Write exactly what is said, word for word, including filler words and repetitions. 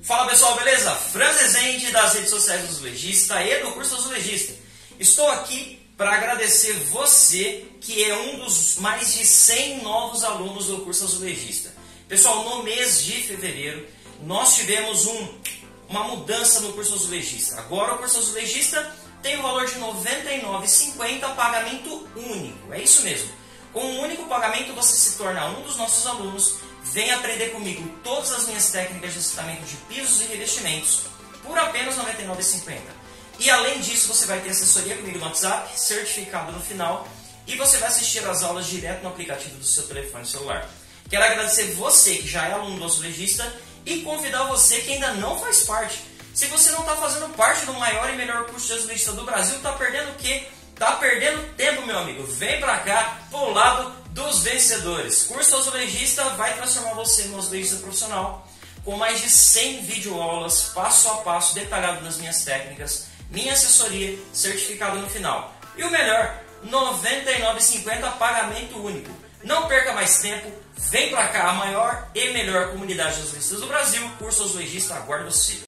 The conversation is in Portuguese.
Fala pessoal, beleza? Franz Rezende das redes sociais do Azulejista e do curso Azulejista. Estou aqui para agradecer você que é um dos mais de cem novos alunos do curso Azulejista. Pessoal, no mês de fevereiro nós tivemos um, uma mudança no curso Azulejista. Agora o curso Azulejista tem o valor de noventa e nove reais e cinquenta centavos, pagamento único. É isso mesmo. Com um único pagamento você se torna um dos nossos alunos. Vem aprender comigo todas as minhas técnicas de acertamento de pisos e revestimentos por apenas noventa e nove reais e cinquenta centavos. E além disso você vai ter assessoria comigo no WhatsApp, certificado no final, e você vai assistir às aulas direto no aplicativo do seu telefone celular. Quero agradecer você que já é aluno do Azulejista e convidar você que ainda não faz parte. Se você não está fazendo parte do maior e melhor curso de azulejista do Brasil, está perdendo o quê? Está perdendo tempo, meu amigo. Vem para cá, pro lado dos vencedores. Curso Azulejista vai transformar você no azulejista profissional, com mais de cem videoaulas, passo a passo, detalhado nas minhas técnicas, minha assessoria, certificado no final. E o melhor, noventa e nove reais e cinquenta centavos, pagamento único. Não perca mais tempo, vem para cá, a maior e melhor comunidade de azulegistas do Brasil. Curso Azulejista aguarda você.